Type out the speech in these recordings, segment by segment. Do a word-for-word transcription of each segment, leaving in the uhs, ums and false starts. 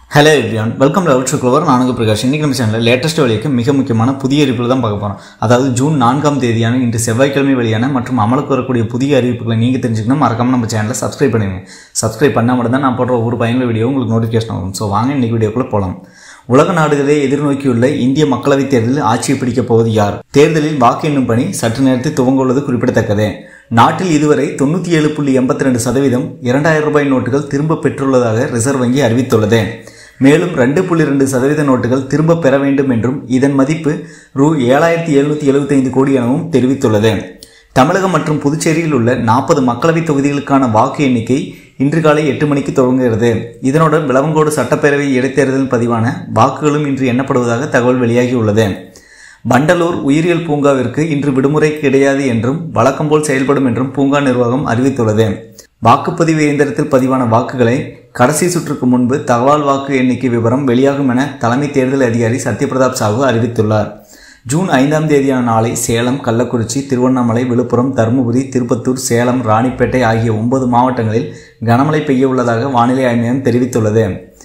Hello everyone, welcome to Outlook Clover. நான் உங்க பிரகாஷ். இன்னைக்கு நம்ம சேனல்ல லேட்டஸ்ட் வெளியாக்க மிக முக்கியமான புதிய அறிவிப்புகளை தான் பார்க்க போறோம். அதாவது ஜூன் நான்காம் தேதியான இன்று செவ்வாய்க்கிழமை வெளியான மற்றும் அமலுக்கு வரக்கூடிய புதிய அறிவிப்புகளை நீங்க தெரிஞ்சுக்கணும். மறக்காம நம்ம சேனலை சப்ஸ்கிரைப் பண்ணுங்க. சப்ஸ்கிரைப் பண்ணா மட்டும் தான் நான் போடுற ஒவ்வொரு பயனுள்ள வீடியோ உங்களுக்கு நோட்டிஃபிகேஷன் வரும். சோ வாங்க இன்னைக்கு வீடியோக்குள்ள போலாம். உலக நாடுகளே எதிர்நோக்கியுள்ள இந்திய மக்களவைத் தேர்தலில் ஆட்சியை பிடிக்கப் போவது யார்? தேர்தலில் வாக்கு எண்ணும் பணி சற்று நேரத்தில் துவங்க உள்ளது குறிப்பிடத்தக்கது. நாட்டில் இதுவரை தொண்ணூற்றி ஏழு புள்ளி எண்பத்தி ரெண்டு சதவீதம் இரண்டாயிரம் ரூபாய் நோட்டுகள் திரும்ப பெற்றுள்ளதாக ரிசர்வ் வங்கி அறிவித்துள்ளது. மேலும் ரெண்டு புள்ளி ரெண்டு சதவீத நோட்டுகள் திரும்ப பெற வேண்டும் என்றும் இதன் மதிப்பு ரூ ஏழாயிரத்தி எழுநூத்தி எழுபத்தி ஐந்து கோடி எனவும் தெரிவித்துள்ளது. தமிழகம் மற்றும் புதுச்சேரியில் உள்ள நாற்பது மக்களவைத் தொகுதிகளுக்கான வாக்கு எண்ணிக்கை இன்று காலை எட்டு மணிக்கு தொடங்குகிறது. இதனுடன் விளவங்கோடு சட்டப்பேரவை இடைத்தேர்தலில் பதிவான வாக்குகளும் இன்று எண்ணப்படுவதாக தகவல் வெளியாகியுள்ளது. பண்டலூர் உயிரியல் பூங்காவிற்கு இன்று விடுமுறை கிடையாது என்றும் வழக்கம் போல் செயல்படும் என்றும் பூங்கா நிர்வாகம் அறிவித்துள்ளது. வாக்குப்பதிவு இயந்திரத்தில் பதிவான வாக்குகளை கடைசி சுற்றுக்கு முன்பு தகவல் வாக்கு எண்ணிக்கை விவரம் வெளியாகும் என தலைமை தேர்தல் அதிகாரி சத்யபிரதாப் சாஹூ அறிவித்துள்ளார். ஜூன் ஐந்தாம் தேதியான நாளை சேலம், கள்ளக்குறிச்சி, திருவண்ணாமலை, விழுப்புரம், தருமபுரி, திருப்பத்தூர், சேலம், ராணிப்பேட்டை ஆகிய ஒன்பது மாவட்டங்களில் கனமழை பெய்ய உள்ளதாக வானிலை ஆய்வு மையம் தெரிவித்துள்ளது.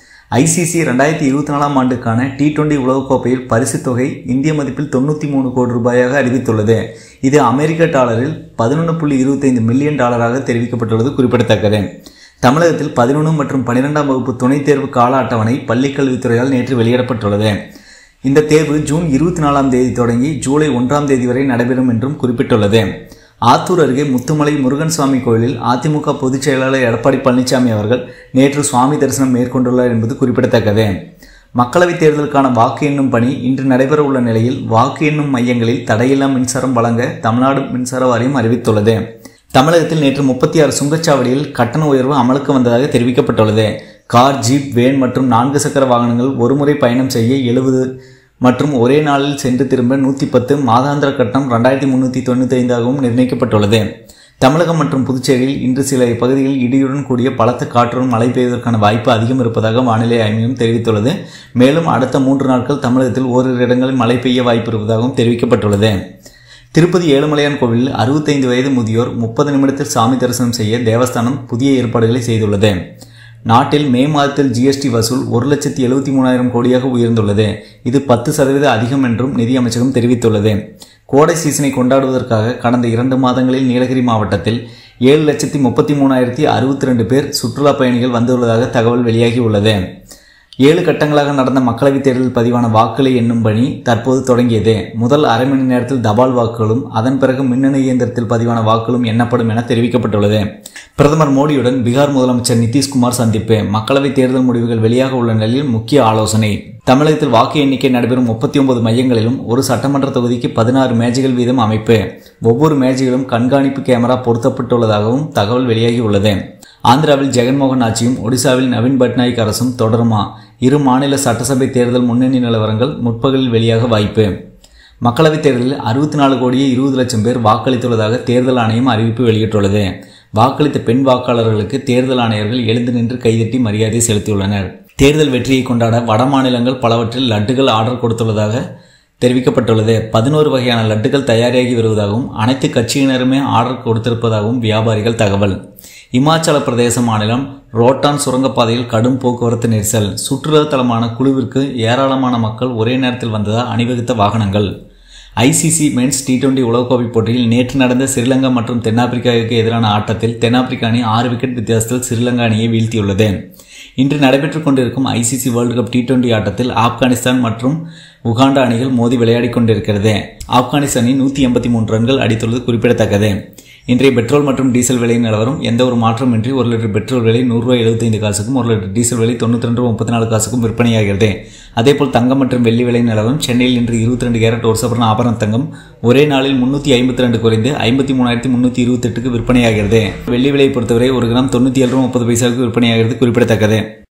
ஐசிசி இரண்டாயிரத்தி இருபத்தி நாலாம் ஆண்டுக்கான டி டுவெண்டி உலகக்கோப்பையில் பரிசு தொகை இந்திய மதிப்பில் தொண்ணூற்றி மூணு கோடி ரூபாயாக அறிவித்துள்ளது. இது அமெரிக்க டாலரில் பதினொன்று புள்ளி இருபத்தி ஐந்து மில்லியன் டாலராக தெரிவிக்கப்பட்டுள்ளது குறிப்பிடத்தக்கது. தமிழகத்தில் பதினொன்று மற்றும் பனிரெண்டாம் வகுப்பு துணைத் தேர்வு கால அட்டவணை பள்ளிக்கல்வித்துறையால் நேற்று வெளியிடப்பட்டுள்ளது. இந்த தேர்வு ஜூன் இருபத்தி நாலாம் தேதி தொடங்கி ஜூலை ஒன்றாம் தேதி வரை நடைபெறும் என்றும் குறிப்பிட்டுள்ளது. ஆத்தூர் அருகே முத்துமலை முருகன் சுவாமி கோயிலில் அதிமுக பொதுச் செயலாளர் எடப்பாடி பழனிசாமி அவர்கள் நேற்று சுவாமி தரிசனம் மேற்கொண்டுள்ளார் என்பது குறிப்பிடத்தக்கது. மக்களவைத் தேர்தலுக்கான வாக்கு எண்ணும் பணி இன்று நடைபெற உள்ள நிலையில் வாக்கு எண்ணும் மையங்களில் தடையில்லா மின்சாரம் வழங்க தமிழ்நாடு மின்சார வாரியம் அறிவித்துள்ளது. தமிழகத்தில் நேற்று முப்பத்தி ஆறு சுங்கச்சாவடியில் கட்டண உயர்வு அமலுக்கு வந்ததாக தெரிவிக்கப்பட்டுள்ளது. கார், ஜீப், வேன் மற்றும் நான்கு சக்கர வாகனங்கள் ஒருமுறை பயணம் செய்ய எழுபது மற்றும் ஒரே நாளில் சென்று திரும்ப நூற்றி பத்து, மாதாந்திர கட்டணம் ரெண்டாயிரத்தி முன்னூற்றி தொண்ணூற்றி ஐந்தாகவும் நிர்ணயிக்கப்பட்டுள்ளது. தமிழகம் மற்றும் புதுச்சேரியில் இன்று சில பகுதிகளில் இடியுடன் கூடிய பலத்த காற்றுடன் மழை பெய்வதற்கான வாய்ப்பு அதிகம் இருப்பதாக வானிலை ஆய்வு மையம் தெரிவித்துள்ளது. மேலும் அடுத்த மூன்று நாட்கள் தமிழகத்தில் ஓரிரு இடங்களில் மழை பெய்ய வாய்ப்பு இருப்பதாகவும் தெரிவிக்கப்பட்டுள்ளது. திருப்பதி ஏழுமலையான் கோவிலில் அறுபத்தைந்து வயது முதியோர் முப்பது நிமிடத்தில் சாமி தரிசனம் செய்ய தேவஸ்தானம் புதிய ஏற்பாடுகளை செய்துள்ளது. நாட்டில் மே மாதத்தில் ஜிஎஸ்டி வசூல் ஒரு லட்சத்தி எழுபத்தி மூணாயிரம் கோடியாக உயர்ந்துள்ளது. இது பத்து சதவீத அதிகம் என்றும் நிதி அமைச்சகம் தெரிவித்துள்ளது. கோடை சீசனை கொண்டாடுவதற்காக கடந்த இரண்டு மாதங்களில் நீலகிரி மாவட்டத்தில் ஏழு லட்சத்தி முப்பத்தி மூணாயிரத்தி அறுபத்தி ரெண்டு பேர் சுற்றுலா பயணிகள் வந்துள்ளதாக தகவல் வெளியாகியுள்ளது. ஏழு கட்டங்களாக நடந்த மக்களவைத் தேர்தலில் பதிவான வாக்குகளை எண்ணும் பணி தற்போது தொடங்கியது. முதல் அரை மணி நேரத்தில் தபால் வாக்குகளும் அதன் பிறகு மின்னணு இயந்திரத்தில் பதிவான வாக்குகளும் எண்ணப்படும் என தெரிவிக்கப்பட்டுள்ளது. பிரதமர் மோடியுடன் பீகார் முதலமைச்சர் நிதிஷ்குமார் சந்திப்பு. மக்களவைத் தேர்தல் முடிவுகள் வெளியாக உள்ள நிலையில் முக்கிய ஆலோசனை. தமிழகத்தில் வாக்கு எண்ணிக்கை நடைபெறும் முப்பத்தி ஒன்பது மையங்களிலும் ஒரு சட்டமன்ற தொகுதிக்கு பதினாறு மேஜைகள் வீதம் அமைப்பு. ஒவ்வொரு மேஜையிலும் கண்காணிப்பு கேமரா பொருத்தப்பட்டுள்ளதாகவும் தகவல் வெளியாகியுள்ளது. ஆந்திராவில் ஜெகன்மோகன் ஆட்சியும் ஒடிசாவில் நவீன் பட்நாயக் அரசும் தொடருமா? இரு மாநில சட்டசபை தேர்தல் முன்னணி நிலவரங்கள் முற்பகலில் வெளியாக வாய்ப்பு. மக்களவைத் தேர்தலில் அறுபத்தி நாலு கோடியே இருபது லட்சம் பேர் வாக்களித்துள்ளதாக தேர்தல் ஆணையம் அறிவிப்பு வெளியிட்டுள்ளது. வாக்களித்த பெண் வாக்காளர்களுக்கு தேர்தல் ஆணையர்கள் எழுந்து நின்று கைதட்டி மரியாதை செலுத்தியுள்ளனர். தேர்தல் வெற்றியை கொண்டாட வட மாநிலங்கள் பலவற்றில் லட்டுகள் ஆர்டர் கொடுத்துள்ளதாக தெரிவிக்கப்பட்டுள்ளது. பதினோரு வகையான லட்டுகள் தயாராகி வருவதாகவும் அனைத்து கட்சியினருமே ஆர்டர் கொடுத்திருப்பதாகவும் வியாபாரிகள் தகவல். இமாச்சல பிரதேச மாநிலம் ரோட்டான் சுரங்கப்பாதையில் கடும் போக்குவரத்து நெரிசல். சுற்றுலா தலமான குழுவிற்கு ஏராளமான மக்கள் ஒரே நேரத்தில் வந்ததால் அணிவகுத்த வாகனங்கள். ஐசிசி மென்ஸ் டி டுவெண்டி உலகக்கோப்பை போட்டியில் நேற்று நடந்த ஸ்ரீலங்கா மற்றும் தென்னாப்பிரிக்காவுக்கு எதிரான ஆட்டத்தில் தென்னாப்பிரிக்கா அணி ஆறு விக்கெட் வித்தியாசத்தில் ஸ்ரீலங்கா அணியை வீழ்த்தியுள்ளது. இன்று நடைபெற்றுக் கொண்டிருக்கும் ICC world cup T twenty ஆட்டத்தில் ஆப்கானிஸ்தான் மற்றும் உகாண்டா அணிகள் மோதி விளையாடி கொண்டிருக்கிறது. ஆப்கானிஸ்தான் அணி நூற்றி எண்பத்தி மூன்று ரன்கள் அடித்துள்ளது குறிப்பிடத்தக்கது. இன்றைய பெட்ரோல் மற்றும் டீசல் விலை நிலவரம் எந்த ஒரு மாற்றமின்றி ஒரு லிட்டர் பெட்ரோல் விலை நூறு ரூபாய் எழுபத்தி ஐந்து காசுக்கும் ஒரு லிட்டர் டீசல் விலை தொண்ணூற்றி ரெண்டு முப்பத்தி நாலு காசுக்கும் விற்பனையாகிறது. அதேபோல் தங்கம் மற்றும் வெள்ளி விலை நிலவரம் சென்னையில் இன்று இருபத்தி ரெண்டு கேரட் ஒரு சவரன் ஆபரண தங்கம் ஒரே நாளில் முன்னூற்றி ஐம்பத்தி ரெண்டு குறைந்து ஐம்பத்தி மூணாயிரத்தி முன்னூற்றி இருபத்தி எட்டுக்கு விற்பனையாகிறது. வெள்ளி விலையை பொறுத்தவரை ஒரு கிராம் தொண்ணூற்றி ஏழு ரூபாய் முப்பது பைசாவுக்கு விற்பனையாகிறது குறிப்பிடத்தக்கது.